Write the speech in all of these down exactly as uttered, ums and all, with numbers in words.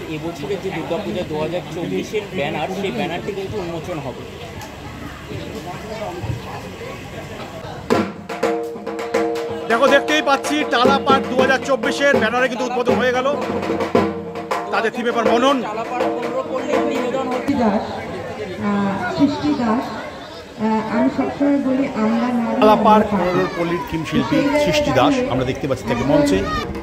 এবছরের যে দুর্গাপূজা দু হাজার চব্বিশের ব্যানার, সেই ব্যানারটি কিন্তু উন্মোচন হবে। দেখো, দেখতেই পাচ্ছি টালা পার্ক দু হাজার চব্বিশের ব্যানারে কিন্তু উদ্বোধন হয়ে গেল। তাদের থিমে পার মনন সৃষ্টি দাস। আমি সবসময় বলি আমরা টালা পার্ক পনেরো পল্লীর থিম শিল্পী সৃষ্টি দাস আমরা দেখতে পাচ্ছি তাকে মঞ্চে।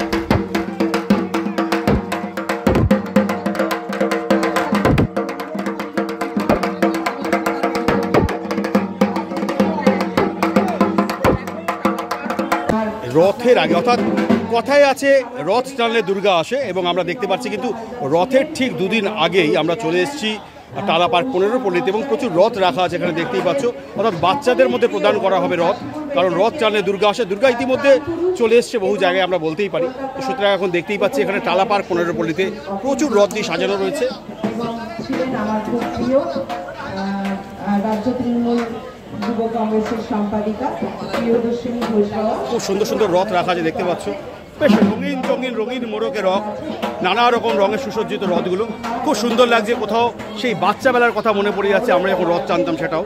রথের আগে, অর্থাৎ কথায় আছে রথ টানলে দুর্গা আসে, এবং আমরা দেখতে পাচ্ছি কিন্তু রথের ঠিক দুদিন আগেই আমরা চলে এসেছি টালা পার্ক পনেরো পল্লীতে, এবং প্রচুর রথ রাখা আছে এখানে দেখতেই পাচ্ছ। অর্থাৎ বাচ্চাদের মধ্যে প্রদান করা হবে রথ, কারণ রথ টানলে দুর্গা আসে। দুর্গা ইতিমধ্যে চলে এসছে বহু জায়গায় আমরা বলতেই পারি। সুতরাং এখন দেখতেই পাচ্ছি এখানে টালা পার্ক পনেরো পল্লীতে প্রচুর রথ দিয়ে সাজানো রয়েছে। আমার খুব প্রিয় রাজ্য তৃণমূল যুব কংগ্রেসের সম্পাদিকা প্রিয়দর্শিনী ঘোষ। খুব সুন্দর সুন্দর রথ রাখা আছে দেখতে পাচ্ছ, বেশ রঙিন চঙিন রঙিন মোড়কে রথ, নানা রকম রঙের সুসজ্জিত রথগুলো খুব সুন্দর লাগছে। কোথাও সেই বাচ্চাবেলার কথা মনে পড়ে যাচ্ছে, আমরা যখন রথ টানতাম সেটাও।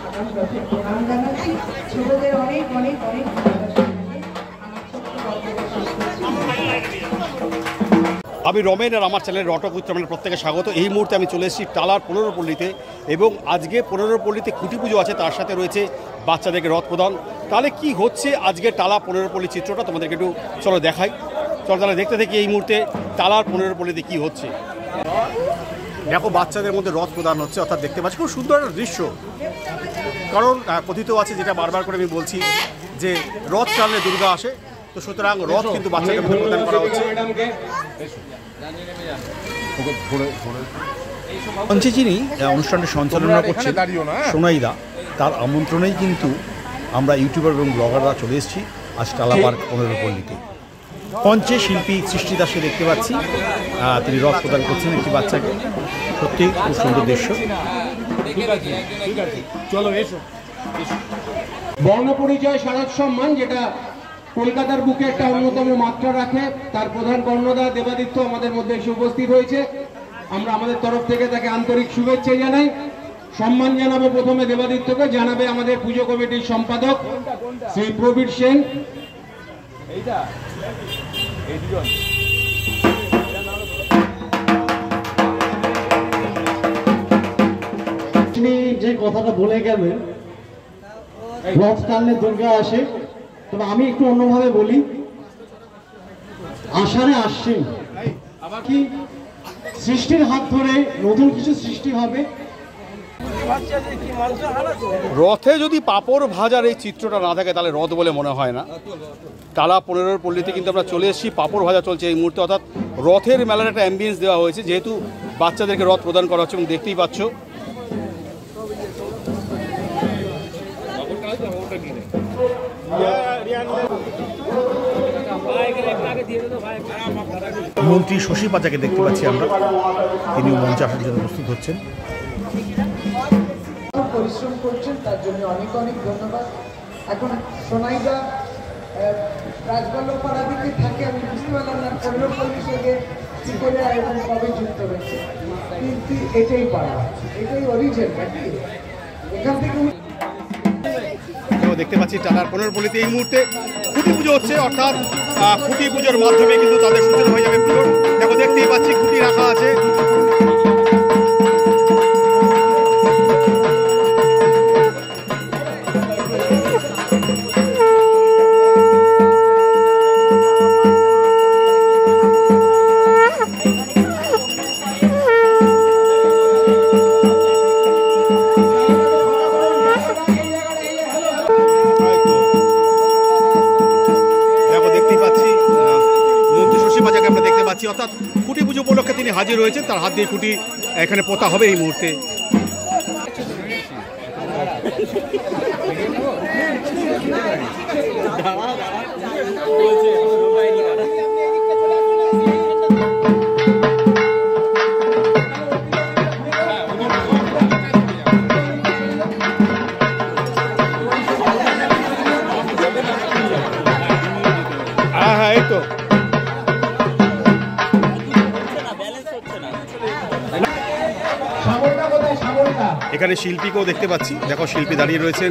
আমি রমেন আর আমার চ্যানেলের রটক উচ্চারণের প্রত্যেকে স্বাগত। এই মুহূর্তে আমি চলে এসেছি টালার পনেরো পল্লীতে, এবং আজকে পনেরো পল্লীতে খুঁটি পুজো আছে, তার সাথে রয়েছে বাচ্চাদেরকে রথ প্রদান। তাহলে কি হচ্ছে আজকে টালা পনেরো পল্লী চিত্রটা তোমাদেরকে একটু চলো দেখাই। চলো তাহলে দেখতে থাকি এই মুহূর্তে টালার পনেরো পল্লীতে কী হচ্ছে। দেখো, বাচ্চাদের মধ্যে রথ প্রদান হচ্ছে, অর্থাৎ দেখতে পাচ্ছি খুব সুন্দর একটা দৃশ্য। কারণ কথিত আছে, যেটা বারবার করে আমি বলছি, যে রথ টানলে দুর্গা আসে, তো সুতরাং রথ কিন্তু বাচ্চাদের মধ্যে প্রদান করা হচ্ছে। মঞ্চে যিনি অনুষ্ঠানটি সঞ্চালনা করছেন সোনাইদা, তার আমন্ত্রণেই কিন্তু আমরা ইউটিউবার এবং ব্লগাররা চলে এসেছি আজ টালা পার্ক পনেরো পল্লীতে। মঞ্চে শিল্পী সৃষ্টি দাসকে দেখতে পাচ্ছি, তিনি রথ প্রদান করছেন একটি বাচ্চাকে। সত্যি খুব সুন্দর দৃশ্য। বর্ণ পরিচয় স্মারক সম্মান, যেটা কলকাতার বুকে একটা অন্যতম মাত্রা রাখে, তার প্রধান কর্ণধার দেবাদিত্য আমাদের মধ্যে এসে উপস্থিত হয়েছে। আমরা আমাদের তরফ থেকে তাকে আন্তরিক শুভেচ্ছা জানাই। সম্মান জানাবো প্রথমে দেবাদিত্যকে, জানাবে আমাদের পুজো কমিটির সম্পাদক শ্রী প্রবীর সেন। তিনি যে কথাটা বলে গেলেন, রথ টানলে দুর্গা আসে, তবে আমি একটু অন্যভাবে বলি, আষাঢ়ে আসছেন কি সৃষ্টির হাত ধরে নতুন কিছু সৃষ্টি হবে। রথে যদি পাঁপড় ভাজার এই চিত্রটা না থাকে তাহলে রথ বলে মনে হয় না। টালা পনেরোর পল্লীতে কিন্তু আমরা চলে এসেছি, পাঁপড় ভাজা চলছে এই মুহূর্তে, অর্থাৎ রথের মেলার একটা অ্যাম্বিয়েন্স দেওয়া হয়েছে, যেহেতু বাচ্চাদেরকে রথ প্রদান করা হচ্ছে। এবং দেখতেই পাচ্ছ মন্ত্রী শশী পাচাকে দেখতে পাচ্ছি আমরা, তিনি মঞ্চে আসার জন্য প্রস্তুত হচ্ছেন। পরিশ্রম করছেন, তার জন্য অনেক অনেক ধন্যবাদ। এখন সোনাইদা রাজবল্লভ পাড়া দিকে থাকে, আমি বুঝতে পারলাম না পনেরো পল্লীর সঙ্গে কি করে এবং কবে যুক্ত হয়েছে, কিন্তু এটাই পাড়া, এটাই অরিজিন নাকি। এখান থেকে দেখতে পাচ্ছি টালার পনেরো পল্লীতে এই মুহূর্তে খুঁটি পুজো হচ্ছে, অর্থাৎ খুঁটি পুজোর মাধ্যমে কিন্তু তাদের সূচনা হয়ে যাবে পুজোর। দেখো, দেখতেই পাচ্ছি খুঁটি রাখা আছে। অর্থাৎ খুঁটি পুজো উপলক্ষে তিনি হাজির হয়েছেন, তার হাত দিয়ে খুঁটি এখানে পোতা হবে এই মুহূর্তে। হ্যাঁ হ্যাঁ এই তো এখানে শিল্পীকেও দেখতে পাচ্ছি, দেখো শিল্পী দাঁড়িয়ে রয়েছেন।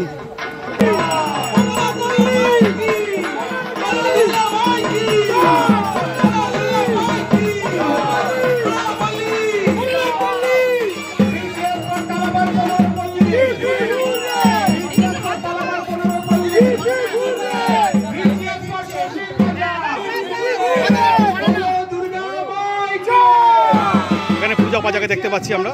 এখানে পূজা পাজাকে দেখতে পাচ্ছি আমরা।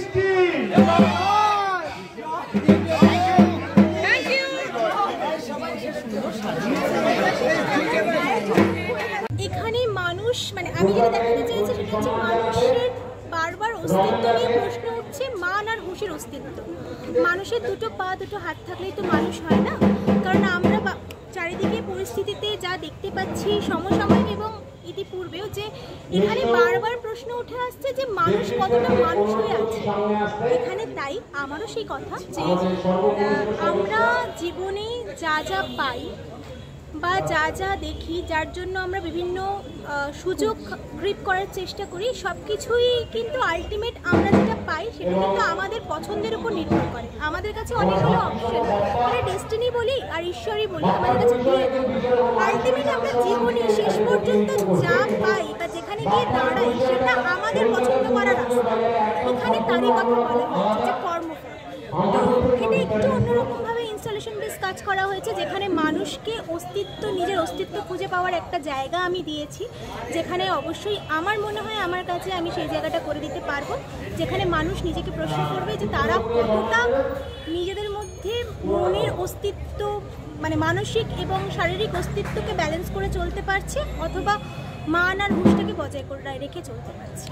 এখানে মানুষ মানে আমি যেটা দেখাতে চাইছি সেটা হচ্ছে মানুষের বারবার অস্তিত্ব নিয়ে প্রশ্ন উঠছে, মান আর হুঁশের অস্তিত্ব। মানুষের দুটো পা দুটো হাত থাকলেই তো মানুষ হয় না, কারণ আমরা চারিদিকে পরিস্থিতিতে যা দেখতে পাচ্ছি সমসাময়িক এবং ইতিপূর্বেও, যে এখানে বারবার প্রশ্ন উঠে আসছে যে মানুষ কতটা মানুষ হয়ে আছে এখানে। তাই আমারও সেই কথা যে আমরা জীবনে যা যা পাই বা যা যা দেখি, যার জন্য আমরা বিভিন্ন সুযোগ গ্রিপ করার চেষ্টা করি, সব কিছুই কিন্তু আলটিমেট আমরা যেটা পাই সেটা কিন্তু আমাদের পছন্দের উপর নির্ভর করে। আমাদের কাছে অনেকগুলো অপশন, মানে ডেস্টিনি বলি আর ঈশ্বরই বলি, আমাদের কাছে দিয়ে আলটিমেট আমরা জীবনে শেষ পর্যন্ত যা পাই বা যেখানে গিয়ে দাঁড়াই সেটা আমাদের পছন্দ করার রাস্তা। এখানে তারই কথা বলা হয়েছে যে কর্মফল। তো এটা একটু অন্যরকমভাবে ইনস্টলেশন বেস কাজ করা হয়েছে, যেখানে মানুষকে অস্তিত্ব, নিজের অস্তিত্ব খুঁজে পাওয়ার একটা জায়গা আমি দিয়েছি, যেখানে অবশ্যই আমার মনে হয় আমার কাছে আমি সেই জায়গাটা করে দিতে পারবো, যেখানে মানুষ নিজেকে প্রশ্ন করবে যে তারা কতটা নিজেদের মধ্যে মনের অস্তিত্ব মানে মানসিক এবং শারীরিক অস্তিত্বকে ব্যালেন্স করে চলতে পারছে, অথবা মান আর হুঁশটাকে বজায় করে রেখে চলতে পারছে।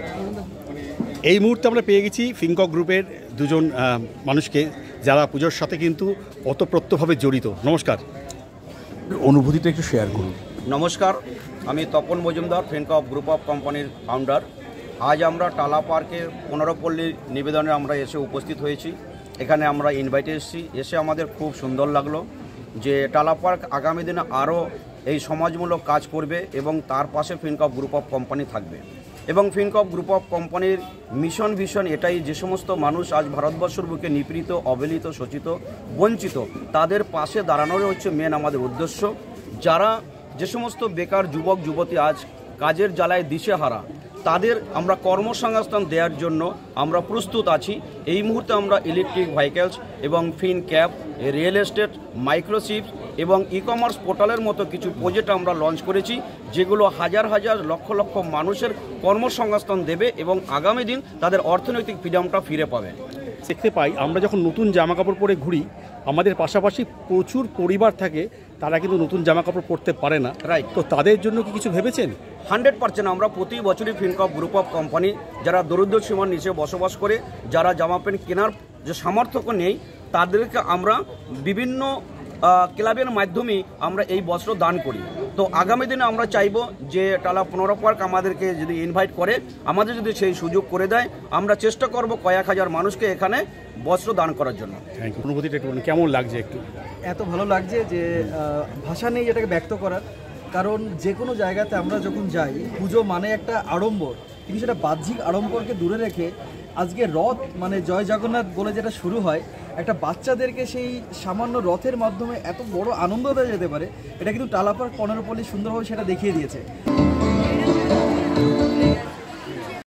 এই মুহূর্তে আমরা পেয়ে গেছি ফিনকক গ্রুপের দুজন মানুষকে, যারা পুজোর সাথে কিন্তু ওতপ্রোতভাবে জড়িত। নমস্কার, অনুভূতিটা একটু শেয়ার করুন। নমস্কার, আমি তপন মজুমদার, ফিনকক গ্রুপ অফ কোম্পানির ফাউন্ডার। আজ আমরা টালা পার্কের পনেরোপল্লীর নিবেদনে আমরা এসে উপস্থিত হয়েছি। এখানে আমরা ইনভাইটে এসেছি, এসে আমাদের খুব সুন্দর লাগলো যে টালা পার্ক আগামী দিনে আরও এই সমাজমূলক কাজ করবে এবং তার পাশে ফিনকক গ্রুপ অফ কোম্পানি থাকবে। এবং ফিনকক গ্রুপ অফ কোম্পানির মিশন ভিশন এটাই, যে সমস্ত মানুষ আজ ভারতবর্ষের বুকে নিপীড়িত, অবহেলিত, শোষিত, বঞ্চিত, তাদের পাশে দাঁড়ানোর হচ্ছে মেন আমাদের উদ্দেশ্য। যারা যে সমস্ত বেকার যুবক যুবতী আজ কাজের জ্বালায় দিশেহারা, তাদের আমরা কর্মসংস্থান দেওয়ার জন্য আমরা প্রস্তুত আছি। এই মুহূর্তে আমরা ইলেকট্রিক ভেহিকেলস এবং Fin Cab, real estate, microchips এবং ই কমার্স পোর্টালের মতো কিছু প্রজেক্ট আমরা লঞ্চ করেছি, যেগুলো হাজার হাজার লক্ষ লক্ষ মানুষের কর্মসংস্থান দেবে এবং আগামী দিন তাদের অর্থনৈতিক ফ্রিডমটা ফিরে পাবে। দেখতে পাই আমরা যখন নতুন জামা কাপড় পরে ঘুরি, আমাদের পাশাপাশি প্রচুর পরিবার থাকে, তারা কিন্তু নতুন জামা কাপড় পরতে পারে না। রাইট, তো তাদের জন্য কি কিছু ভেবেছেন? হান্ড্রেড পার্সেন্ট আমরা প্রতি বছরই ফিনকক গ্রুপ অফ কোম্পানি, যারা দরিদ্র সীমার নিচে বসবাস করে, যারা জামা প্যান্ট কেনার যে সামর্থ্য নেই, তাদেরকে আমরা বিভিন্ন ক্লাবের মাধ্যমে আমরা এই বস্ত্র দান করি। তো আগামী দিনে আমরা চাইব যে টালা পনেরো পার্ক আমাদেরকে যদি ইনভাইট করে, আমাদের যদি সেই সুযোগ করে দেয়, আমরা চেষ্টা করব কয়েক হাজার মানুষকে এখানে বস্ত্র দান করার জন্য। অনুভূতিটা একটু কেমন লাগছে? একটু এত ভালো লাগছে যে ভাষা নেই এটাকে ব্যক্ত করার। কারণ যে কোনো জায়গাতে আমরা যখন যাই, পুজো মানে একটা আড়ম্বর, কিন্তু সেটা বাহ্যিক আড়ম্বরকে দূরে রেখে আজকে রথ মানে জয় জগন্নাথ বলে যেটা শুরু হয়, একটা বাচ্চাদেরকে সেই সামান্য রথের মাধ্যমে এত বড় আনন্দ দেওয়া যেতে পারে, এটা কিন্তু টালা পার্ক পনেরোপল্লী সুন্দরভাবে সেটা দেখিয়ে দিয়েছে।